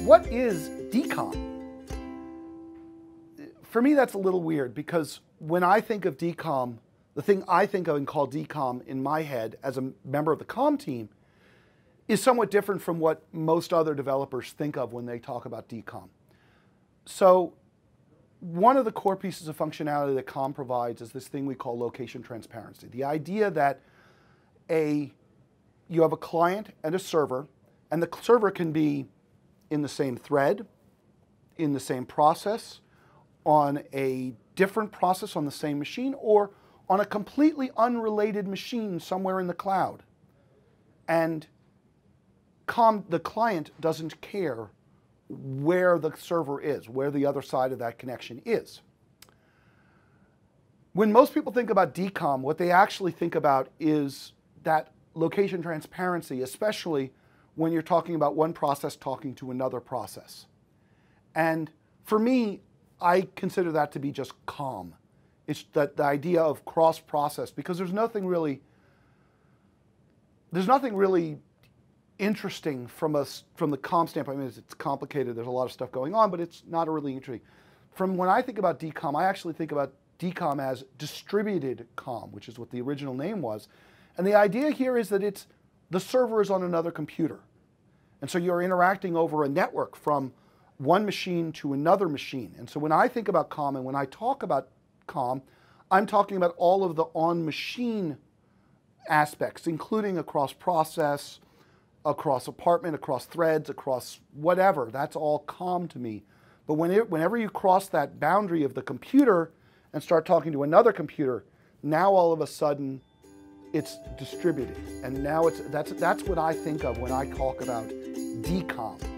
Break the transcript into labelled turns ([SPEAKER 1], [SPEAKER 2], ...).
[SPEAKER 1] what is DCOM? For me, that's a little weird because when I think of DCOM, the thing I think of and call DCOM in my head as a member of the COM team is somewhat different from what most other developers think of when they talk about DCOM. So one of the core pieces of functionality that COM provides is this thing we call location transparency. The idea that you have a client and a server, and the server can be in the same thread, in the same process, on a different process on the same machine, or on a completely unrelated machine somewhere in the cloud. And the client doesn't care where the server is, where the other side of that connection is. When most people think about DCOM, what they actually think about is that location transparency, especially when you're talking about one process talking to another process. And for me, I consider that to be just COM. It's that the idea of cross-process, because there's nothing really interesting from the COM standpoint. I mean, it's complicated. There's a lot of stuff going on, but it's not really interesting. From when I think about DCOM, I actually think about DCOM as distributed COM, which is what the original name was. And the idea here is that the server is on another computer. And so you're interacting over a network from one machine to another machine. And so when I think about COM and when I talk about COM, I'm talking about all of the on-machine aspects, including across process, across apartment, across threads, across whatever. That's all COM to me. But whenever you cross that boundary of the computer and start talking to another computer, now all of a sudden it's distributed. And now that's what I think of when I talk about DCOM.